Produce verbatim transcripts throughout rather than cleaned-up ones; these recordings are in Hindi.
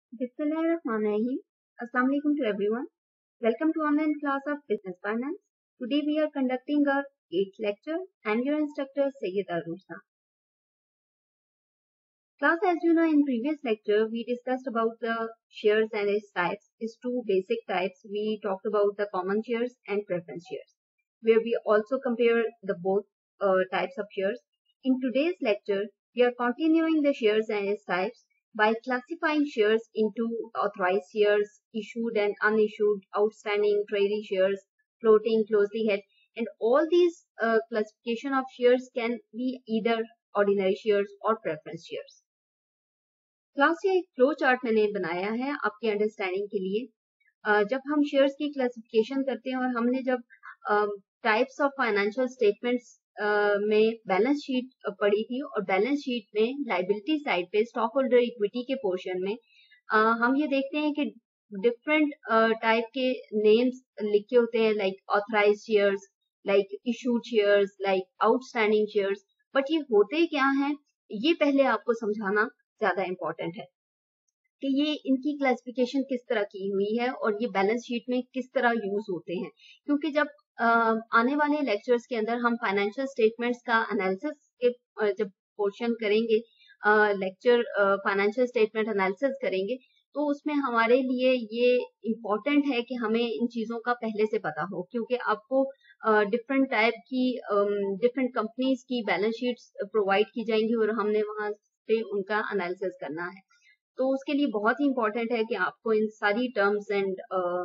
Bismillahirrahmanirrahim. Assalamu alaikum to everyone. Welcome to online class of Business Finance. Today we are conducting our eighth lecture. I am your instructor Sayyid Arusha. Class, as you know, in previous lecture we discussed about the shares and its types. Its two basic types. We talked about the common shares and preference shares, where we also compare the both uh, types of shares. In today's lecture, we are continuing the shares and its types by classifying shares into authorized shares, issued and unissued, outstanding, treasury shares, floating, closely held, and all these uh, classification of shares can be either ordinary shares or preference shares. Class ये एक फ्लो चार्ट मैंने बनाया है आपके अंडरस्टैंडिंग के लिए. uh, जब हम शेयर्स की क्लासिफिकेशन करते हैं और हमने जब टाइप्स ऑफ फाइनेंशियल स्टेटमेंट्स में बैलेंस शीट पढ़ी थी और बैलेंस शीट में लाइबिलिटी साइड पे स्टॉक होल्डर इक्विटी के पोर्शन में uh, हम ये देखते हैं कि डिफरेंट टाइप uh, के नेम्स लिखे होते हैं, like authorise shares, like issued shares, like outstanding shares. But ये होते क्या हैं, ये पहले आपको समझाना ज्यादा इम्पोर्टेंट है कि ये इनकी क्लासिफिकेशन किस तरह की हुई है और ये बैलेंस शीट में किस तरह यूज होते हैं. क्योंकि जब आ, आने वाले लेक्चर्स के अंदर हम फाइनेंशियल स्टेटमेंट्स का एनालिसिस के जब पोर्शन करेंगे, लेक्चर फाइनेंशियल स्टेटमेंट एनालिसिस करेंगे, तो उसमें हमारे लिए ये इम्पोर्टेंट है कि हमें इन चीजों का पहले से पता हो, क्योंकि आपको डिफरेंट टाइप की डिफरेंट कंपनीज की बैलेंस शीट्स प्रोवाइड की जाएंगी और हमने वहां पे उनका एनालिसिस करना है. तो उसके लिए बहुत ही इम्पोर्टेंट है कि आपको इन सारी टर्म्स एंड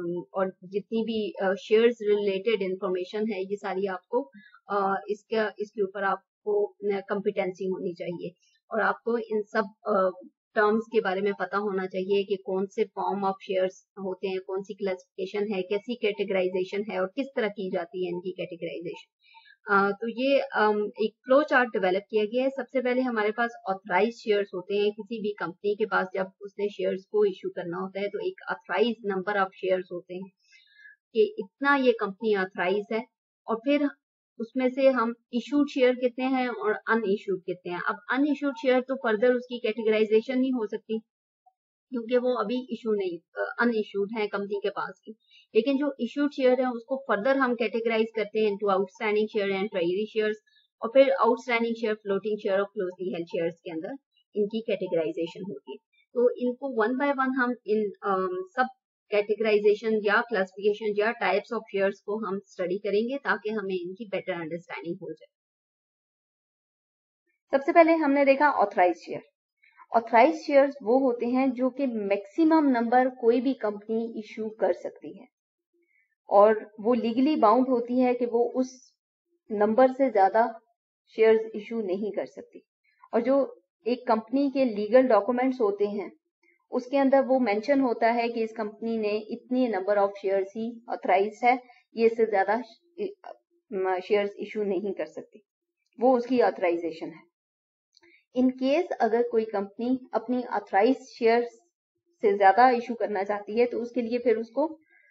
और जितनी भी शेयर्स रिलेटेड इंफॉर्मेशन है ये सारी आपको uh, इसके इसके ऊपर आपको कॉम्पिटेंसी होनी चाहिए और आपको इन सब टर्म्स uh, के बारे में पता होना चाहिए कि कौन से फॉर्म ऑफ शेयर्स होते हैं, कौन सी क्लासिफिकेशन है, कैसी कैटेगराइजेशन है और किस तरह की जाती है इनकी कैटेगराइजेशन. Uh, तो ये um, एक फ्लो चार्ट डेवलप किया गया है. सबसे पहले हमारे पास ऑथराइज शेयर्स होते हैं. किसी भी कंपनी के पास जब उसने शेयर्स को इशू करना होता है तो एक ऑथराइज नंबर ऑफ शेयर्स होते हैं कि इतना ये कंपनी ऑथराइज है, और फिर उसमें से हम इशूड शेयर कितने हैं और अनइशूड कितने हैं. अब अनइशूड शेयर तो फर्दर उसकी कैटेगराइजेशन नहीं हो सकती क्योंकि वो अभी इशू नहीं, अनइशूड है कंपनी के पास की. लेकिन जो इशूड शेयर है उसको फर्दर हम कैटेगराइज करते हैं into outstanding share and treasury shares, और फिर आउटस्टैंडिंग शेयर, फ्लोटिंग शेयर और क्लोजली हेल्ड शेयर्स के अंदर इनकी कैटेगराइजेशन होती है. तो इनको वन बाय वन हम इन um, सब कैटेगराइजेशन या क्लासिफिकेशन या टाइप्स ऑफ शेयर्स को हम स्टडी करेंगे ताकि हमें इनकी बेटर अंडरस्टैंडिंग हो जाए. सबसे पहले हमने देखा ऑथराइज शेयर. ऑथराइज शेयर्स वो होते हैं जो कि मैक्सिमम नंबर कोई भी कंपनी इशू कर सकती है और वो लीगली बाउंड होती है कि वो उस नंबर से ज्यादा शेयर्स इशू नहीं कर सकती. और जो एक कंपनी के लीगल डॉक्यूमेंट्स होते हैं उसके अंदर वो मेंशन होता है कि इस कंपनी ने इतनी नंबर ऑफ शेयर्स ही ऑथराइज है, ये से ज्यादा शेयर्स इशू नहीं कर सकती, वो उसकी ऑथराइजेशन है. इन केस अगर कोई कंपनी अपनी ऑथराइज शेयर से ज्यादा इशू करना चाहती है तो उसके लिए फिर उसको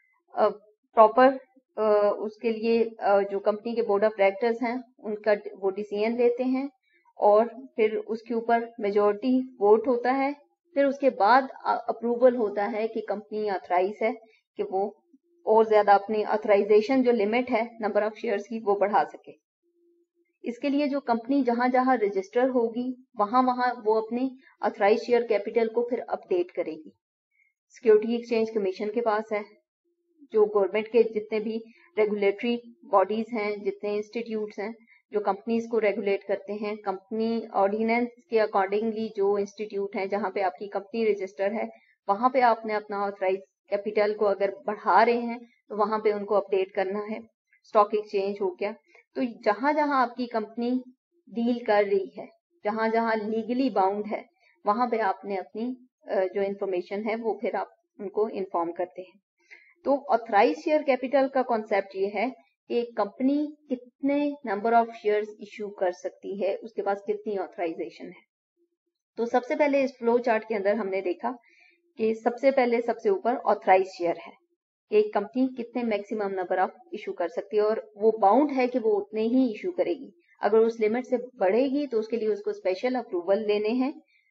प्रॉपर उसके लिए uh, जो कंपनी के बोर्ड ऑफ डायरेक्टर्स हैं उनका वो डिसीजन लेते हैं और फिर उसके ऊपर मेजोरिटी वोट होता है. फिर उसके बाद अप्रूवल होता है कि कंपनी ऑथराइज है कि वो और ज्यादा अपनी ऑथराइजेशन जो लिमिट है नंबर ऑफ शेयर्स की वो बढ़ा सके. इसके लिए जो कंपनी जहां जहां रजिस्टर होगी वहां वहां वो अपनी ऑथराइज शेयर कैपिटल को फिर अपडेट करेगी. सिक्योरिटी एक्सचेंज कमीशन के पास है, जो गवर्नमेंट के जितने भी रेगुलेटरी बॉडीज हैं, जितने इंस्टीट्यूट्स हैं जो कंपनीज को रेगुलेट करते हैं, कंपनी ऑर्डिनेंस के अकॉर्डिंगली जो इंस्टीट्यूट हैं जहां पे आपकी कंपनी रजिस्टर है वहां पे आपने अपना ऑथराइज कैपिटल को अगर बढ़ा रहे हैं तो वहां पे उनको अपडेट करना है. स्टॉक एक्सचेंज हो गया. तो जहां जहां आपकी कंपनी डील कर रही है, जहां जहां लीगली बाउंड है, वहां पे आपने अपनी जो इंफॉर्मेशन है वो फिर आप उनको इन्फॉर्म करते हैं. तो ऑथराइज शेयर कैपिटल का कॉन्सेप्ट ये है कि एक कंपनी कितने नंबर ऑफ शेयर्स इशू कर सकती है, उसके पास कितनी ऑथराइजेशन है. तो सबसे पहले इस फ्लो चार्ट के अंदर हमने देखा कि सबसे पहले सबसे ऊपर ऑथराइज शेयर है, एक कंपनी कितने मैक्सिमम नंबर ऑफ इशू कर सकती है और वो बाउंड है कि वो उतने ही इशू करेगी. अगर उस लिमिट से बढ़ेगी तो उसके लिए उसको स्पेशल अप्रूवल लेने हैं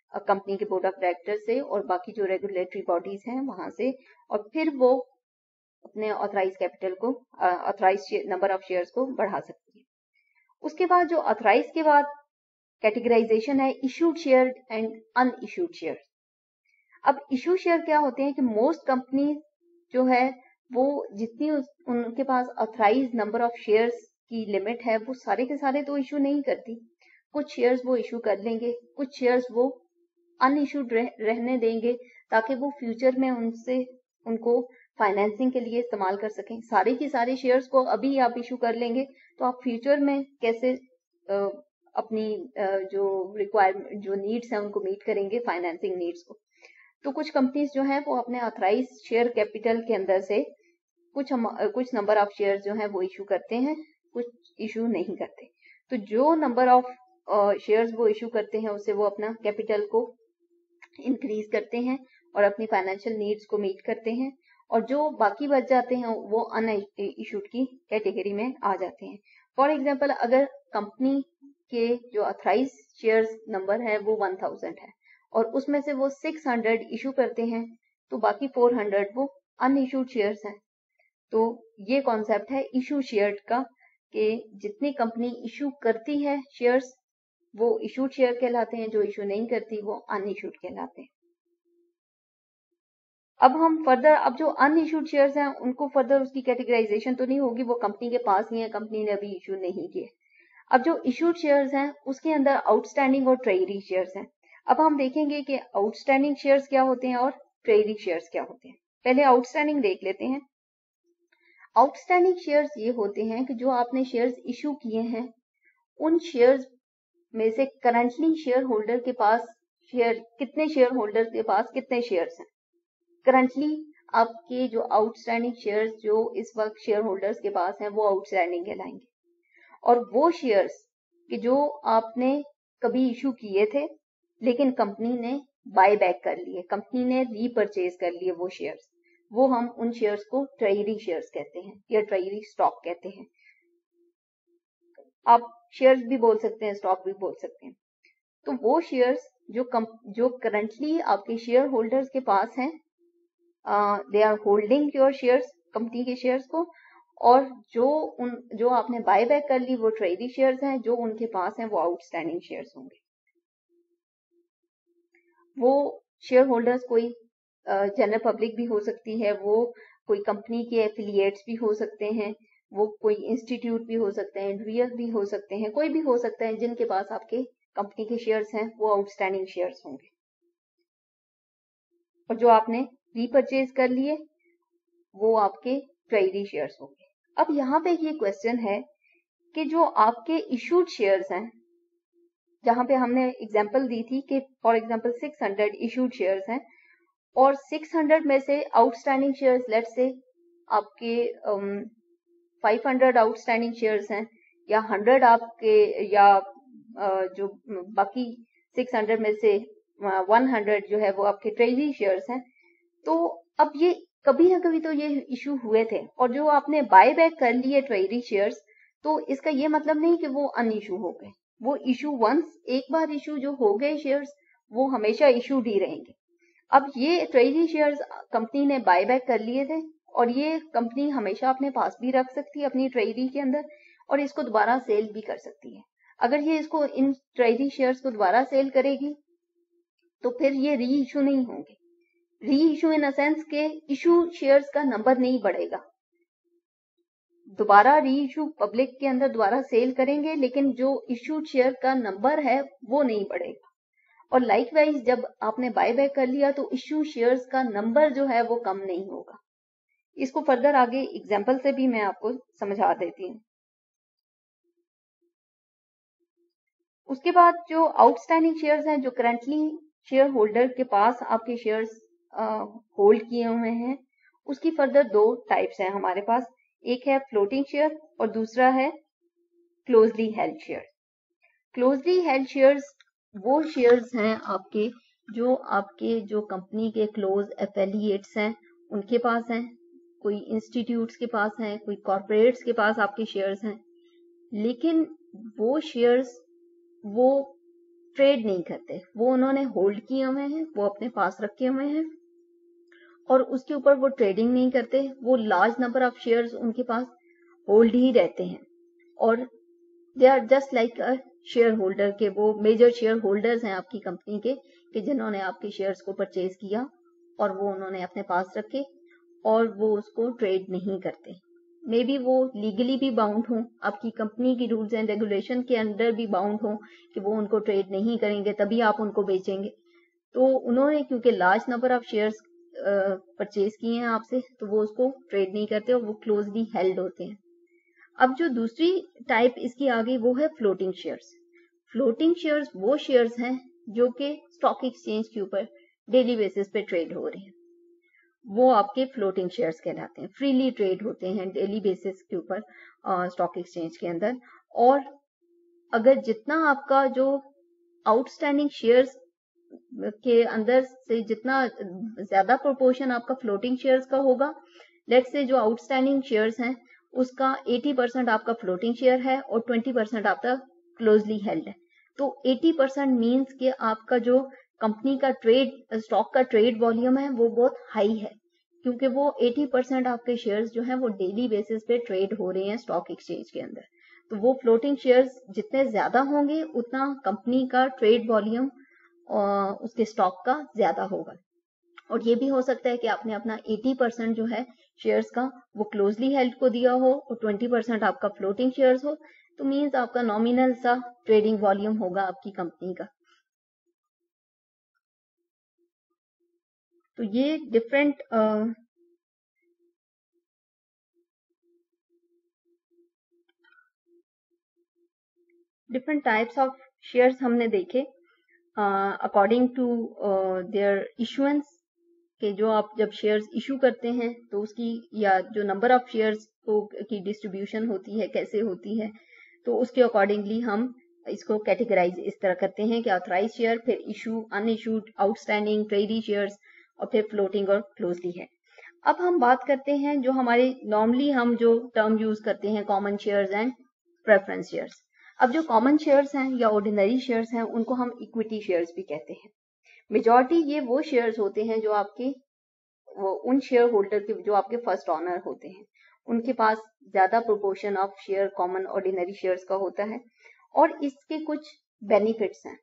कंपनी के बोर्ड ऑफ डायरेक्टर से और बाकी जो रेगुलेटरी बॉडीज हैं वहां से, और फिर वो अपने ऑथराइज कैपिटल को, ऑथराइज नंबर ऑफ शेयर्स को बढ़ा सकती है। उसके बाद जो ऑथराइज के बाद कैटेगराइजेशन है issued share and unissued share. अब इशू शेयर क्या होते हैं कि मोस्ट कंपनी जो है वो जितनी उनके पास ऑथराइज नंबर ऑफ शेयर्स की लिमिट है वो सारे के सारे तो इशू नहीं करती। कुछ शेयर्स वो इशू कर लेंगे, कुछ शेयर्स वो अनइशूड रह, रहने देंगे ताकि वो फ्यूचर में उनसे उनको फाइनेंसिंग के लिए इस्तेमाल कर सकें। सारे की सारे शेयर्स को अभी आप इशू कर लेंगे तो आप फ्यूचर में कैसे आ, अपनी आ, जो रिक्वायरमेंट जो नीड्स हैं उनको मीट करेंगे, फाइनेंसिंग नीड्स को। तो कुछ कंपनीज जो हैं वो अपने ऑथराइज शेयर कैपिटल के अंदर से कुछ हम, कुछ नंबर ऑफ शेयर्स जो हैं वो इशू करते हैं, कुछ इशू नहीं करते। तो जो नंबर ऑफ शेयर्स वो इशू करते हैं उससे वो अपना कैपिटल को इंक्रीज करते हैं और अपनी फाइनेंशियल नीड्स को मीट करते हैं, और जो बाकी बच जाते हैं वो अन इशूड की कैटेगरी में आ जाते हैं। फॉर एग्जांपल अगर कंपनी के जो ऑथराइज शेयर्स नंबर है वो वन थाउजेंड है और उसमें से वो सिक्स हंड्रेड इशू करते हैं तो बाकी फोर हंड्रेड वो अन इशूड शेयर्स हैं। तो ये कॉन्सेप्ट है इशू शेयर का कि जितनी कंपनी इशू करती है शेयर्स वो इशूड शेयर कहलाते हैं, जो इशू नहीं करती वो अनइशूड कहलाते हैं। अब हम फर्दर, अब जो अनइशूड शेयर्स हैं उनको फर्दर उसकी कैटेगराइजेशन तो नहीं होगी, वो कंपनी के पास ही है, कंपनी ने अभी इशू नहीं किए। अब जो इशूड शेयर्स हैं उसके अंदर आउटस्टैंडिंग और ट्रेजरी शेयर्स हैं। अब हम देखेंगे कि आउटस्टैंडिंग शेयर्स क्या होते हैं और ट्रेजरी शेयर्स क्या होते हैं। पहले आउटस्टैंडिंग देख लेते हैं। आउटस्टैंडिंग शेयर्स ये होते हैं कि जो आपने शेयर्स इशू किए हैं उन शेयर्स में से करंटली शेयर होल्डर के पास शेयर कितने शेयर होल्डर के पास कितने शेयर्स हैं। करंटली आपके जो आउटस्टैंडिंग शेयर्स जो इस वक्त शेयर होल्डर्स के पास हैं वो आउटस्टैंडिंग कहलाएंगे, और वो शेयर्स कि जो आपने कभी इशू किए थे लेकिन कंपनी ने बाय बैक कर लिए, कंपनी ने रीपरचेज कर लिए वो शेयर्स, वो हम उन शेयर्स को ट्रेजरी शेयर्स कहते हैं या ट्रेजरी स्टॉक कहते हैं। आप शेयर्स भी बोल सकते हैं, स्टॉक भी बोल सकते हैं। तो वो शेयर्स जो कम, जो करंटली आपके शेयर होल्डर्स के पास हैं, they are holding your shares, company के शेयर्स को, और जो उन जो आपने बाय बैक कर ली वो ट्रेजरी शेयर्स हैं, जो उनके पास हैं वो आउटस्टैंडिंग शेयर्स होंगे। वो शेयर होल्डर्स कोई जनरल uh, पब्लिक भी हो सकती है, वो कोई कंपनी के एफिलिएट्स भी हो सकते हैं, वो कोई इंस्टीट्यूट भी हो सकते हैं, इंडिविजुअल भी हो सकते हैं, कोई भी हो सकता है जिनके पास आपके कंपनी के शेयर्स हैं वो आउटस्टैंडिंग शेयर्स होंगे। और जो आपने रीपरचेज कर लिए वो आपके ट्रेजरी शेयर्स होंगे। अब यहाँ पे ये क्वेश्चन है कि जो आपके इशूड शेयर्स हैं, जहां पे हमने एग्जांपल दी थी कि for example six hundred issued shares हैं और सिक्स हंड्रेड में से आउटस्टैंडिंग शेयर्स लेट्स से आपके फाइव हंड्रेड आउटस्टैंडिंग शेयर्स हैं या हंड्रेड आपके या uh, जो बाकी सिक्स हंड्रेड में से वन हंड्रेड जो है वो आपके ट्रेजरी शेयर्स हैं। तो अब ये कभी ना कभी तो ये इशू हुए थे, और जो आपने बाय बैक कर लिए ट्रेजरी शेयर्स, तो इसका ये मतलब नहीं कि वो अन इशू हो गए। वो इशू वंस एक बार इशू जो हो गए शेयर्स वो हमेशा इशूड ही रहेंगे। अब ये ट्रेजरी शेयर्स कंपनी ने बाय बैक कर लिए थे और ये कंपनी हमेशा अपने पास भी रख सकती है अपनी ट्रेजरी के अंदर, और इसको दोबारा सेल भी कर सकती है। अगर ये इसको इन ट्रेजरी शेयर्स को दोबारा सेल करेगी तो फिर ये री इशू नहीं होंगे। Reissue in a sense के इशू शेयर्स का नंबर नहीं बढ़ेगा, दोबारा री इशू पब्लिक के अंदर दोबारा सेल करेंगे लेकिन जो इशू शेयर का नंबर है वो नहीं बढ़ेगा। और लाइकवाइज जब आपने बाय बैक कर लिया तो इशू शेयर्स का नंबर जो है वो कम नहीं होगा। इसको फर्दर आगे एग्जांपल से भी मैं आपको समझा देती हूँ। उसके बाद जो आउटस्टैंडिंग शेयर्स हैं, जो करंटली शेयर होल्डर के पास आपके शेयर्स होल्ड किए हुए हैं, उसकी फर्दर दो टाइप्स हैं हमारे पास। एक है फ्लोटिंग शेयर और दूसरा है closely held share. Closely held shares वो शेयर्स हैं आपके जो आपके जो कंपनी के क्लोज एफिलिएट्स हैं उनके पास हैं, कोई इंस्टीट्यूट्स के पास हैं, कोई कॉर्पोरेट्स के पास आपके शेयर्स हैं, लेकिन वो शेयर्स वो ट्रेड नहीं करते, वो उन्होंने होल्ड किए हुए हैं, वो अपने पास रखे हुए हैं और उसके ऊपर वो ट्रेडिंग नहीं करते। वो लार्ज नंबर ऑफ शेयर्स उनके पास होल्ड ही रहते हैं और they are just like a share holder के, वो मेजर शेयर होल्डर्स हैं आपकी कंपनी के, कि जिन्होंने आपके शेयर्स को परचेज किया और वो उन्होंने अपने पास रखे और वो उसको ट्रेड नहीं करते। मे बी वो लीगली भी बाउंड हो, आपकी कंपनी की रूल्स एंड रेगुलेशन के अंदर भी बाउंड हो कि वो उनको ट्रेड नहीं करेंगे, तभी आप उनको बेचेंगे। तो उन्होंने क्योंकि large number of shares purchase किए हैं आपसे, तो वो उसको ट्रेड नहीं करते और वो क्लोजली हेल्ड होते हैं। अब जो दूसरी टाइप इसकी आ गई वो है फ्लोटिंग शेयर्स। फ्लोटिंग शेयर्स वो शेयर्स हैं जो कि स्टॉक एक्सचेंज के ऊपर डेली बेसिस पे ट्रेड हो रहे हैं, वो आपके फ्लोटिंग शेयर्स कहलाते हैं। फ्रीली ट्रेड होते हैं डेली बेसिस के ऊपर स्टॉक एक्सचेंज के अंदर। और अगर जितना आपका जो आउटस्टैंडिंग शेयर्स के अंदर से जितना ज्यादा प्रोपोर्शन आपका फ्लोटिंग शेयर्स का होगा, लेट्स से जो आउटस्टैंडिंग शेयर्स हैं उसका अस्सी परसेंट आपका फ्लोटिंग शेयर है और बीस परसेंट आपका क्लोजली हेल्ड है, तो अस्सी परसेंट मींस कि आपका जो कंपनी का ट्रेड स्टॉक का ट्रेड वॉल्यूम है वो बहुत हाई है, क्योंकि वो अस्सी परसेंट आपके शेयर्स जो हैं वो डेली बेसिस पे ट्रेड हो रहे हैं स्टॉक एक्सचेंज के अंदर। तो वो फ्लोटिंग शेयर्स जितने ज्यादा होंगे उतना कंपनी का ट्रेड वॉल्यूम उसके स्टॉक का ज्यादा होगा। और ये भी हो सकता है कि आपने अपना अस्सी परसेंट जो है शेयर्स का वो क्लोजली हेल्ड को दिया हो और बीस परसेंट आपका फ्लोटिंग शेयर्स हो, तो मींस आपका नॉमिनल सा ट्रेडिंग वॉल्यूम होगा आपकी कंपनी का। तो ये different different types of shares हमने देखे अकॉर्डिंग टू देयर इशुएंस, कि जो आप जब शेयर्स इशू करते हैं तो उसकी या जो नंबर ऑफ शेयर्स को की डिस्ट्रीब्यूशन होती है कैसे होती है, तो उसके अकॉर्डिंगली हम इसको कैटेगराइज इस तरह करते हैं कि ऑथराइज शेयर, फिर issue, unissued, outstanding, treasury shares और फिर फ्लोटिंग और क्लोजली है। अब हम बात करते हैं जो हमारे नॉर्मली हम जो टर्म यूज करते हैं, common shares and preference shares. अब जो कॉमन शेयर्स हैं या ऑर्डिनरी शेयर्स हैं उनको हम इक्विटी शेयर्स भी कहते हैं। मेजॉरिटी ये वो शेयर्स होते हैं जो आपके वो उन शेयर होल्डर के जो आपके फर्स्ट ऑनर होते हैं, उनके पास ज्यादा proportion of share common ordinary shares का होता है। और इसके कुछ बेनिफिट्स हैं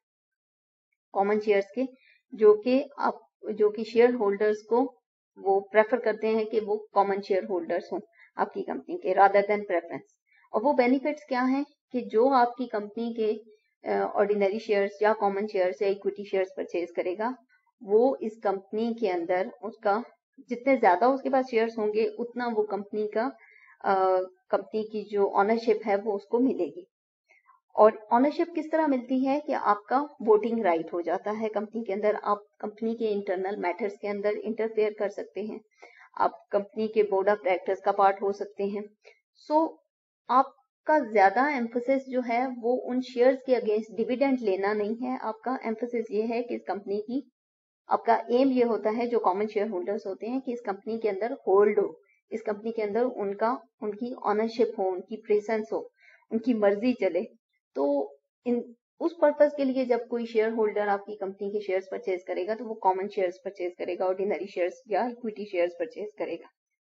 कॉमन शेयर्स के, जो कि आप जो कि शेयर होल्डर्स को वो प्रेफर करते हैं कि वो कॉमन शेयर होल्डर्स हों आपकी कंपनी के रादर देन प्रेफरेंस। और वो बेनिफिट्स क्या हैं कि जो आपकी कंपनी के ऑर्डिनरी शेयर्स या कॉमन शेयर्स या इक्विटी शेयर्स परचेज करेगा, वो इस कंपनी के अंदर उसका जितने ज्यादा उसके पास शेयर्स होंगे उतना वो कंपनी का कंपनी की जो ऑनरशिप है वो उसको मिलेगी। और ऑनरशिप किस तरह मिलती है कि आपका वोटिंग राइट हो जाता है कंपनी के अंदर, आप कंपनी के इंटरनल मैटर्स के अंदर इंटरफेयर कर सकते हैं, आप कंपनी के बोर्ड ऑफ डायरेक्टर्स का पार्ट हो सकते हैं। सो so, आपका ज्यादा एम्फोसिस जो है वो उन शेयर्स के अगेंस्ट डिविडेंड लेना नहीं है, आपका एम्फोसिस ये है कि इस कंपनी की, आपका एम ये होता है जो कॉमन शेयर होल्डर्स होते हैं कि इस कंपनी के अंदर होल्ड हो, इस कंपनी के अंदर उनका उनकी ऑनरशिप हो, उनकी प्रेजेंस हो, उनकी मर्जी चले। तो इन उस पर्पज के लिए जब कोई शेयर होल्डर आपकी कंपनी के शेयर्स परचेज करेगा तो वो कॉमन शेयर्स परचेज करेगा, ऑर्डिनरी शेयर्स या इक्विटी शेयर्स परचेज करेगा।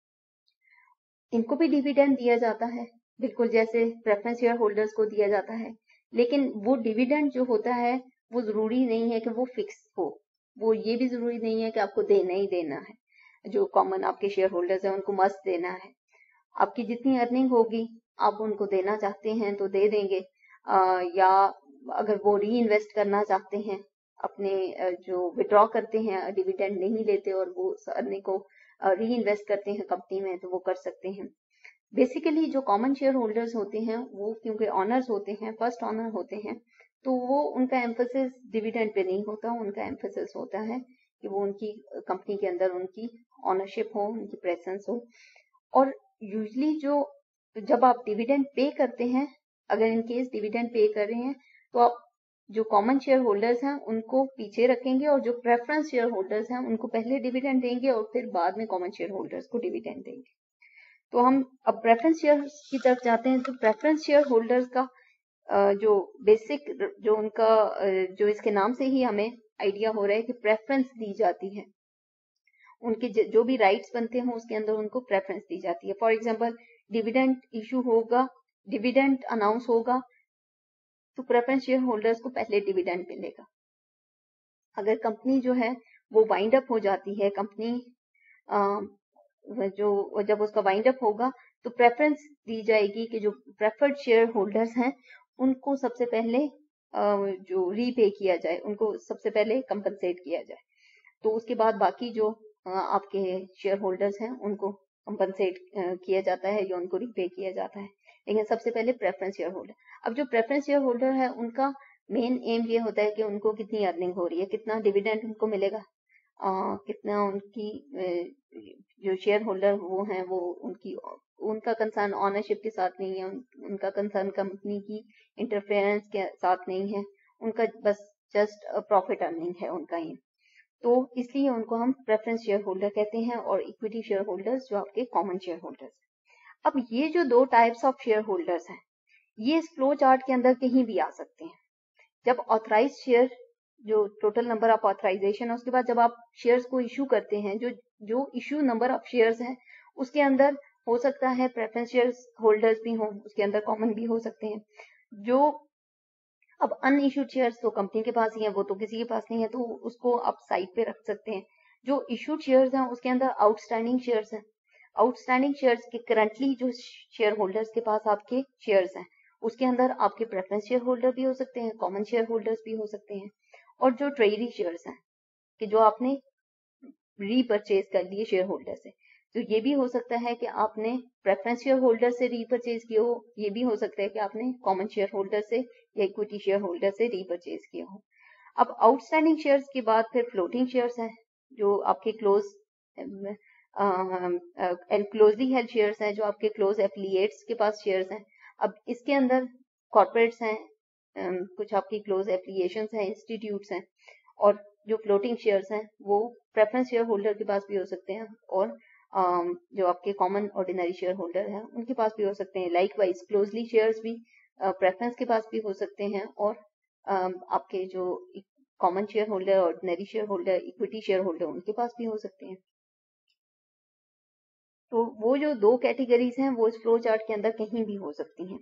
इनको भी डिविडेंड दिया जाता है बिल्कुल जैसे प्रेफरेंस शेयर होल्डर्स को दिया जाता है, लेकिन वो डिविडेंड जो होता है वो जरूरी नहीं है कि वो फिक्स हो, वो ये भी जरूरी नहीं है कि आपको देना ही देना है, जो कॉमन आपके शेयर होल्डर्स हैं उनको मस्ट देना है। आपकी जितनी अर्निंग होगी आप उनको देना चाहते हैं तो दे देंगे, आ, या अगर वो री इन्वेस्ट करना चाहते हैं अपने जो विड्रॉ करते हैं डिविडेंड नहीं लेते और वो अर्निंग को री इन्वेस्ट करते हैं कंपनी में तो वो कर सकते हैं। बेसिकली जो कॉमन शेयर होल्डर्स होते हैं वो क्योंकि ऑनर्स होते हैं, फर्स्ट ऑनर होते हैं, तो वो उनका एम्फोसिस डिविडेंड पे नहीं होता, उनका एम्फोसिस होता है कि वो उनकी कंपनी के अंदर उनकी ऑनरशिप हो, उनकी प्रेजेंस हो। और यूजली जो जब आप डिविडेंड पे करते हैं, अगर इन केस डिविडेंड पे कर रहे हैं तो आप जो कॉमन शेयर होल्डर्स हैं उनको पीछे रखेंगे और जो प्रेफरेंस शेयर होल्डर्स हैं उनको पहले डिविडेंड देंगे और फिर बाद में कॉमन शेयर होल्डर्स को डिविडेंड देंगे। तो हम अब प्रेफरेंस शेयर की तरफ जाते हैं। तो प्रेफरेंस शेयर होल्डर्स का जो बेसिक जो उनका जो इसके नाम से ही हमें आइडिया हो रहा है कि प्रेफरेंस दी जाती है, उनके जो भी राइट्स बनते हैं उसके अंदर उनको प्रेफरेंस दी जाती है। फॉर एग्जांपल डिविडेंड इशू होगा, डिविडेंड अनाउंस होगा तो प्रेफरेंस शेयर होल्डर्स को पहले डिविडेंड मिलेगा। अगर कंपनी जो है वो वाइंड अप हो जाती है, कंपनी जो जब उसका वाइंड अप होगा तो प्रेफरेंस दी जाएगी कि जो प्रेफर्ड शेयर होल्डर्स हैं उनको सबसे पहले जो रीपे किया जाए, उनको सबसे पहले कंपनसेट किया जाए। तो उसके बाद बाकी जो आपके शेयर होल्डर्स हैं उनको कंपनसेट किया जाता है या उनको रीपे किया जाता है। लेकिन सबसे पहले प्रेफरेंस शेयर होल्डर, अब जो प्रेफरेंस शेयर होल्डर है उनका मेन एम ये होता है कि उनको कितनी अर्निंग हो रही है, कितना डिविडेंड उनको मिलेगा, आ, कितना उनकी जो शेयर होल्डर वो हैं वो उनकी उनका कंसर्न ऑनरशिप के साथ नहीं है, उन, उनका कंसर्न कंपनी की इंटरफेरेंस के साथ नहीं है, उनका बस जस्ट प्रॉफिट अर्निंग है उनका ही। तो इसलिए उनको हम प्रेफरेंस शेयर होल्डर कहते हैं और इक्विटी शेयर होल्डर्स जो आपके कॉमन शेयर होल्डर्स। अब ये जो दो टाइप्स ऑफ शेयर होल्डर्स हैं ये इस फ्लो चार्ट के अंदर कहीं भी आ सकते हैं। जब ऑथराइज शेयर जो टोटल नंबर ऑफ ऑथराइजेशन है उसके बाद जब आप शेयर्स को इशू करते हैं, जो जो इशू नंबर ऑफ शेयर्स हैं उसके अंदर हो सकता है प्रेफरेंस शेयर होल्डर्स भी हों, उसके अंदर कॉमन भी हो सकते हैं। जो अब अनइशूड शेयर्स तो कंपनी के पास ही है, वो तो किसी के पास नहीं है, तो उसको आप साइड पे रख सकते हैं। जो इशूड शेयर्स हैं उसके अंदर आउटस्टैंडिंग शेयर्स हैं, आउटस्टैंडिंग शेयर्स के करंटली जो शेयर होल्डर्स के पास आपके शेयर्स हैं उसके अंदर आपके प्रेफरेंस शेयर होल्डर भी हो सकते हैं, कॉमन शेयर होल्डर्स भी हो सकते हैं। और जो ट्रेजरी शेयर्स हैं कि जो आपने रीपरचेज कर लिए शेयर होल्डर से, तो ये भी हो सकता है कि आपने प्रेफरेंस शेयर होल्डर से रीपरचेज किया हो, ये भी हो सकता है कि आपने कॉमन शेयर होल्डर से या इक्विटी शेयर होल्डर से रीपरचेज किया हो। अब आउटस्टैंडिंग शेयर्स के बाद फिर फ्लोटिंग शेयर्स हैं जो आपके क्लोज क्लोजली हेल्ड शेयर्स हैं, जो आपके क्लोज एफिलिएट्स के पास शेयर्स हैं। अब इसके अंदर कॉर्पोरेट्स हैं, कुछ आपकी क्लोज एफिलिएशंस हैं, इंस्टीट्यूट्स हैं, और जो फ्लोटिंग शेयर्स हैं वो प्रेफरेंस शेयर होल्डर के पास भी हो सकते हैं और um, जो आपके कॉमन ऑर्डिनरी शेयर होल्डर हैं उनके पास भी हो सकते हैं। लाइकवाइज क्लोजली शेयर्स भी प्रेफरेंस uh, के पास भी हो सकते हैं और um, आपके जो common share holder, ordinary share holder, equity share holder उनके पास भी हो सकते हैं। तो वो जो दो कैटेगरीज हैं वो इस फ्लो चार्ट के अंदर कहीं भी हो सकती हैं।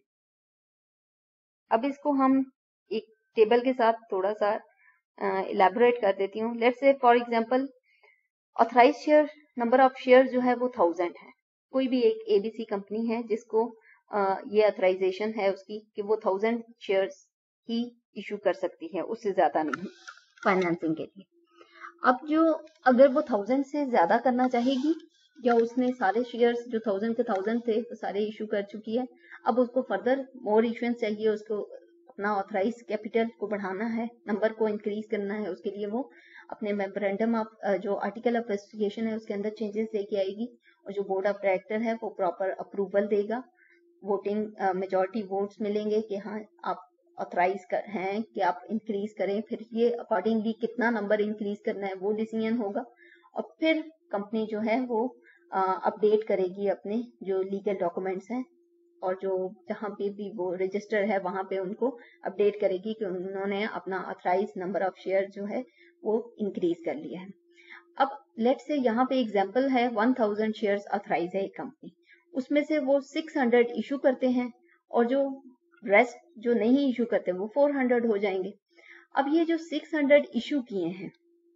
अब इसको हम एक टेबल के साथ थोड़ा सा इलेबोरेट uh, कर देती हूँ। Let's say for example authorise share number of share जो है वो थाउजेंड है। कोई भी एक एबीसी कंपनी है जिसको uh, ये ऑथराइजेशन है उसकी कि वो थाउजेंड शेयर्स ही इशू कर सकती है, उससे ज्यादा नहीं फाइनेंसिंग के लिए। अब जो अगर वो थाउजेंड से ज्यादा करना चाहेगी या उसने सारे शेयर्स जो थाउजेंड के थाउजेंड थे तो सारे इशू कर चुकी है, अब उसको फर्दर मोर इशुएंस चाहिए, उसको अपना ऑथराइज कैपिटल को बढ़ाना है, नंबर को इंक्रीज करना है, उसके लिए वो अपने मेमोरेंडम ऑफ जो आर्टिकल ऑफ एसोसिएशन है उसके अंदर चेंजेस लेके आएगी और जो बोर्ड ऑफ डायरेक्टर है वो प्रॉपर अप्रूवल देगा, वोटिंग मेजॉरिटी वोट्स मिलेंगे कि हाँ आप ऑथराइज हैं कि आप इंक्रीज करें। फिर ये अकॉर्डिंगली कितना नंबर इंक्रीज करना है वो डिसीजन होगा और फिर कंपनी जो है वो अपडेट करेगी अपने जो लीगल डॉक्यूमेंट्स हैं और जो जहाँ पे भी वो रजिस्टर है वहां पे उनको अपडेट करेगी कि उन्होंने अपना ऑथराइज नंबर ऑफ शेयर जो है वो इंक्रीज कर लिया है। अब लेट्स से यहाँ पे एग्जांपल है वन थाउजेंड शेयर्स ऑथराइज है एक कंपनी, उसमें से वो सिक्स हंड्रेड इशू करते हैं और जो रेस्ट जो नहीं इशू करते वो फोर हंड्रेड हो जाएंगे। अब ये जो सिक्स हंड्रेड इशू किए हैं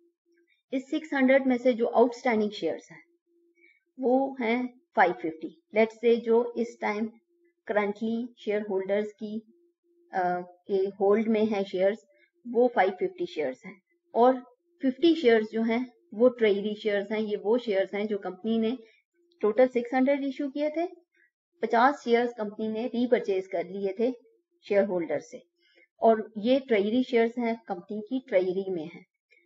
इस सिक्स हंड्रेड में से जो आउटस्टैंडिंग शेयर्स हैं वो हैं फाइव फिफ्टी। लेट्स से जो इस टाइम करंटली शेयर होल्डर्स की uh, के होल्ड में है शेयर्स वो फाइव फिफ्टी शेयर्स हैं और फिफ्टी शेयर्स जो हैं वो ट्रेजरी शेयर्स हैं। ये वो शेयर्स हैं जो कंपनी ने टोटल सिक्स हंड्रेड इशू किए थे, पचास शेयर्स कंपनी ने रीपरचेज कर लिए थे शेयर होल्डर से और ये ट्रेजरी शेयर्स हैं, कंपनी की ट्रेजरी में है।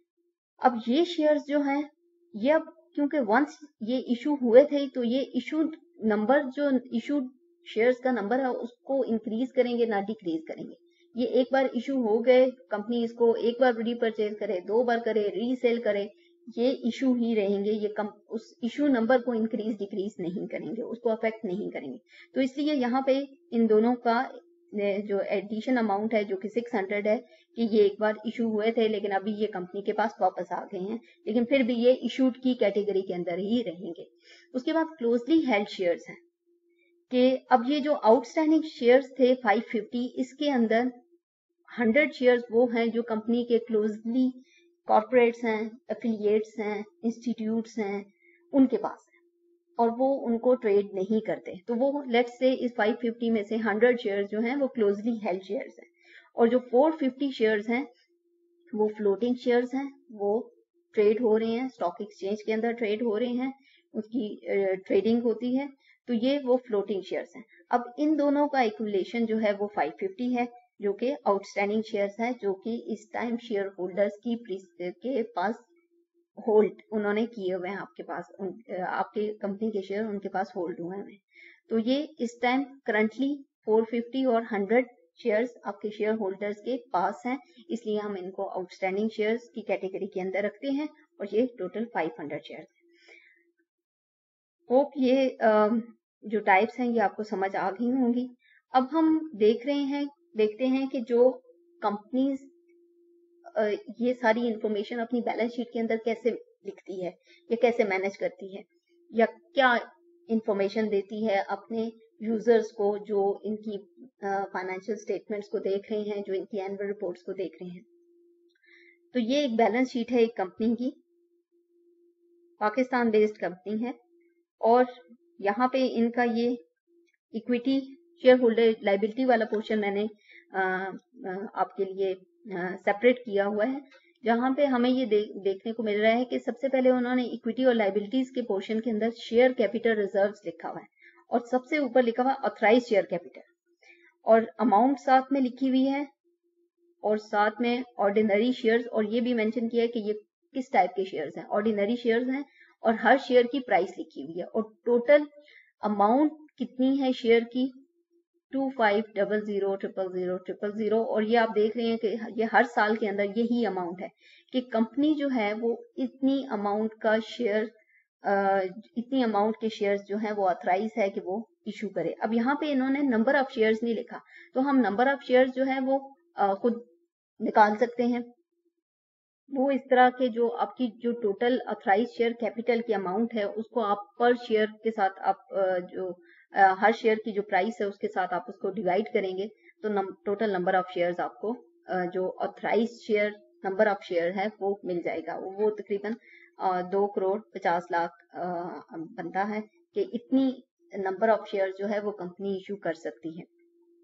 अब ये शेयर्स जो हैं ये अब क्योंकि वंस ये इशू हुए थे तो ये इशू नंबर जो इशूड शेयर्स का नंबर है उसको इंक्रीज करेंगे ना डिक्रीज करेंगे। ये एक बार इशू हो गए, कंपनी इसको एक बार रीपरचेज करे, दो बार करे, रीसेल करे, ये इशू ही रहेंगे, ये कम उस इशू नंबर को इंक्रीज डिक्रीज नहीं करेंगे, उसको अफेक्ट नहीं करेंगे। तो इसलिए यहाँ पे इन दोनों का जो एडिशन अमाउंट है जो कि सिक्स हंड्रेड है कि ये एक बार इशू हुए थे लेकिन अभी ये कंपनी के पास वापस आ गए हैं, लेकिन फिर भी ये इशूड की कैटेगरी के अंदर ही रहेंगे। उसके बाद क्लोजली हेल्ड शेयर्स हैं कि अब ये जो आउटस्टैंडिंग शेयर्स थे फाइव फिफ्टी, इसके अंदर हंड्रेड शेयर्स वो हैं जो कंपनी के क्लोजली कॉर्पोरेट्स हैं, एफिलिएट्स हैं, इंस्टीट्यूट्स हैं, उनके पास है और वो उनको ट्रेड नहीं करते। तो वो लेट्स से इस फाइव फिफ्टी में से हंड्रेड शेयर्स जो हैं वो क्लोजली हेल्ड शेयर्स हैं और जो फोर फिफ्टी शेयर्स हैं वो फ्लोटिंग शेयर्स हैं, वो ट्रेड हो रहे हैं, स्टॉक एक्सचेंज के अंदर ट्रेड हो रहे हैं, उसकी ट्रेडिंग होती है, तो ये वो फ्लोटिंग शेयर्स हैं। अब इन दोनों का इक्विलेशन जो है वो फाइव फिफ्टी है जो कि आउटस्टैंडिंग शेयर्स है जो कि इस टाइम शेयर होल्डर्स की के पास होल्ड उन्होंने किए हुए हैं, आपके पास उन, आपके कंपनी के शेयर उनके पास होल्ड हुए हैं। तो ये इस टाइम करंटली फोर फिफ्टी और हंड्रेड शेयर्स आपके शेयर होल्डर्स के पास हैं, इसलिए हम इनको आउटस्टैंडिंग शेयर्स की कैटेगरी के अंदर रखते हैं और ये टोटल फाइव हंड्रेड शेयर्स हैं। होप ये जो टाइप्स हैं ये आपको समझ आ गई होंगी। अब हम देख रहे हैं देखते हैं कि जो कंपनीज ये सारी इंफॉर्मेशन अपनी बैलेंस शीट के अंदर कैसे लिखती है या कैसे मैनेज करती है या क्या इंफॉर्मेशन देती है अपने यूजर्स को जो इनकी फाइनेंशियल स्टेटमेंट्स को देख रहे हैं, जो इनकी एनुअल रिपोर्ट्स को देख रहे हैं। तो ये एक बैलेंस शीट है एक कंपनी की, पाकिस्तान बेस्ड कंपनी है और यहाँ पे इनका ये इक्विटी शेयर होल्डर लाइबिलिटी वाला पोर्शन मैंने आ, आ, आपके लिए सेपरेट किया हुआ है, जहां पे हमें ये दे, देखने को मिल रहा है कि सबसे पहले उन्होंने इक्विटी और लाइबिलिटीज के पोर्शन के अंदर शेयर कैपिटल रिजर्व्स लिखा हुआ है और सबसे ऊपर लिखा हुआ ऑथराइज शेयर कैपिटल और अमाउंट साथ में लिखी हुई है और साथ में ऑर्डिनरी शेयर्स, और ये भी मेंशन किया है कि ये किस टाइप के शेयर्स हैं, ऑर्डिनरी शेयर्स हैं और हर शेयर की प्राइस लिखी हुई है और टोटल अमाउंट कितनी है शेयर की two five double zero triple zero triple zero और ये आप देख रहे हैं कि ये हर साल के अंदर यही अमाउंट है कि कंपनी जो है वो इतनी अमाउंट का शेयर इतनी अमाउंट के शेयर्स जो हैं वो ऑथराइज है कि वो इशू करे। अब यहाँ पे इन्होंने नंबर ऑफ शेयर्स नहीं लिखा, तो हम नंबर ऑफ शेयर्स जो है वो आ, खुद निकाल सकते हैं। वो इस तरह के जो आपकी जो टोटल ऑथराइज शेयर कैपिटल की अमाउंट है उसको आप पर शेयर के साथ आप जो Uh, हर शेयर की जो प्राइस है उसके साथ आप उसको डिवाइड करेंगे तो नम, टोटल नंबर ऑफ शेयर्स आपको uh, जो authorise share number of share है वो मिल जाएगा। वो, वो तकरीबन uh, दो करोड़ पचास लाख uh, बनता है कि इतनी नंबर ऑफ शेयर जो है वो कंपनी इशू कर सकती है।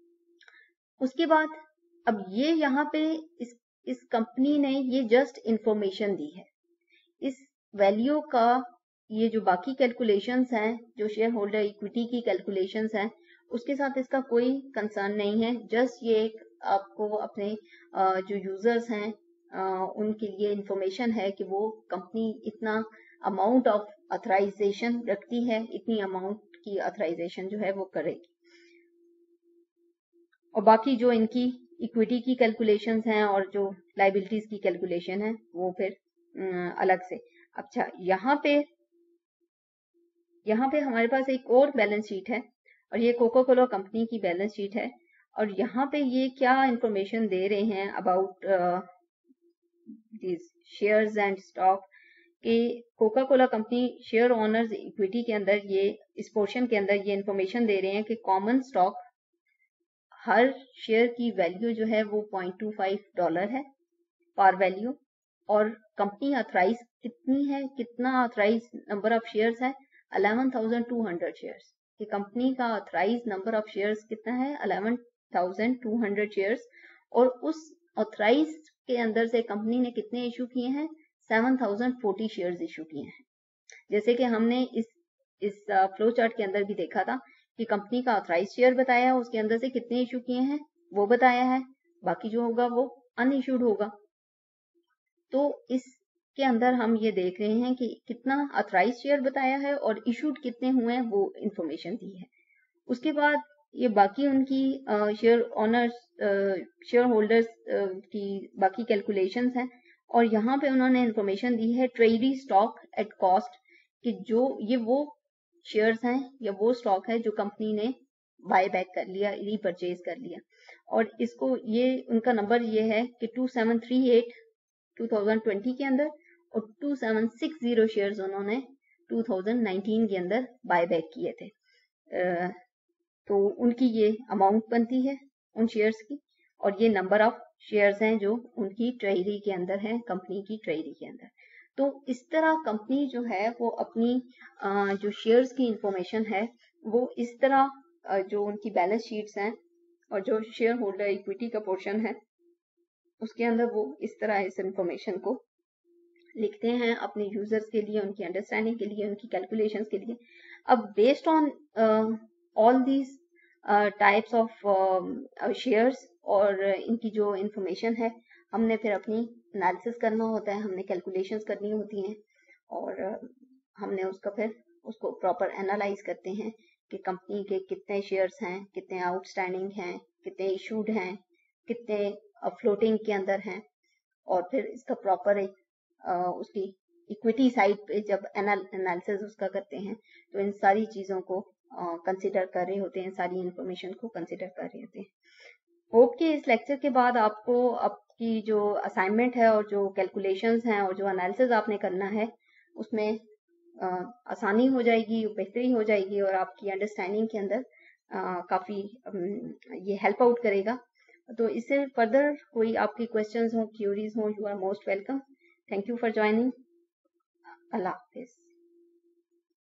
उसके बाद अब ये यहाँ पे इस इस कंपनी ने ये जस्ट इंफॉर्मेशन दी है, इस वैल्यू का ये जो बाकी कैलकुलेशंस हैं जो शेयर होल्डर इक्विटी की कैलकुलेशंस हैं उसके साथ इसका कोई कंसर्न नहीं है। जस्ट ये एक आपको अपने जो यूजर्स हैं उनके लिए इंफॉर्मेशन है कि वो कंपनी इतना अमाउंट ऑफ ऑथराइजेशन रखती है, इतनी अमाउंट की ऑथराइजेशन जो है वो करेगी और बाकी जो इनकी इक्विटी की कैलकुलेशंस हैं और जो लाइबिलिटीज की कैलकुलेशन है वो फिर अलग से। अच्छा, यहाँ पे यहाँ पे हमारे पास एक और बैलेंस शीट है और ये कोका कोला कंपनी की बैलेंस शीट है और यहाँ पे ये क्या इंफॉर्मेशन दे रहे हैं about this shares and stock कि Coca Cola company share owners equity के अंदर ये इस पोर्शन के अंदर ये इंफॉर्मेशन दे रहे हैं कि कॉमन स्टॉक हर शेयर की वैल्यू जो है वो पॉइंट टू फाइव डॉलर है पार वैल्यू और कंपनी ऑथराइज कितनी है, कितना ऑथराइज नंबर ऑफ शेयर्स है eleven thousand two hundred shares. कि कंपनी का ऑथराइज नंबर ऑफ शेयर्स कितना है eleven thousand two hundred shares और उस ऑथराइज के अंदर से कंपनी ने कितने इशू किए हैं seven thousand forty shares issue किए हैं। जैसे कि हमने इस इस फ्लो चार्ट के अंदर भी देखा था कि कंपनी का ऑथराइज शेयर बताया है, उसके अंदर से कितने इशू किए हैं वो बताया है, बाकी जो होगा वो अनइशूड होगा। तो इस के अंदर हम ये देख रहे हैं कि कितना ऑथराइज शेयर बताया है और इशूड कितने हुए हैं वो इंफॉर्मेशन दी है। उसके बाद ये बाकी उनकी शेयर ओनर्स शेयर होल्डर्स की बाकी कैलकुलेशंस हैं और यहाँ पे उन्होंने इंफॉर्मेशन दी है ट्रेडी स्टॉक एट कॉस्ट कि जो ये वो शेयर्स हैं या वो स्टॉक है जो कंपनी ने बाय बैक कर लिया, रीपरचेज कर लिया। और इसको ये उनका नंबर ये है कि two seven three eight two thousand twenty के अंदर और two seven six zero shares उन्होंने टू थाउजेंड नाइनटीन के अंदर बाय बैक किए थे। तो उनकी ये अमाउंट बनती है उन शेयर्स की, और ये नंबर ऑफ शेयर्स हैं जो उनकी ट्रेजरी के अंदर हैं, कंपनी की ट्रेजरी के अंदर। तो इस तरह कंपनी जो है वो अपनी जो शेयर्स की इंफॉर्मेशन है वो इस तरह जो उनकी बैलेंस शीट्स हैं और जो शेयर होल्डर इक्विटी का पोर्शन है उसके अंदर वो इस तरह इस इंफॉर्मेशन को लिखते हैं अपने यूजर्स के लिए, उनकी अंडरस्टैंडिंग के लिए, उनकी कैलकुलेशंस के लिए। अब based on all these types of shares और इनकी जो इंफॉर्मेशन है, हमने फिर अपनी एनालिसिस करना होता है, हमने कैलकुलेशंस करनी होती हैं और uh, हमने उसका फिर उसको प्रॉपर एनालाइज करते हैं कि कंपनी के कितने शेयर्स हैं, कितने आउटस्टैंडिंग हैं, कितने इशूड हैं, कितने फ्लोटिंग uh, के अंदर हैं, और फिर इसका प्रॉपर एक uh, उसकी इक्विटी साइड पे जब एनालिसिस उसका करते हैं तो इन सारी चीज़ों को कंसिडर uh, कर रहे होते हैं, सारी इंफॉर्मेशन को कंसिडर कर रहे होते हैं। होप कि इस लेक्चर के बाद आपको आपकी जो असाइनमेंट है और जो कैलकुलेशंस हैं और जो एनालिसिस आपने करना है उसमें आ, आसानी हो जाएगी, बेहतरी हो जाएगी और आपकी अंडरस्टैंडिंग के अंदर आ, काफ़ी ये हेल्प आउट करेगा। तो इससे फर्दर कोई आपकी क्वेश्चंस हो, क्यूरीज हो, you are most welcome. Thank you for joining. अल्लाह हाफिज़।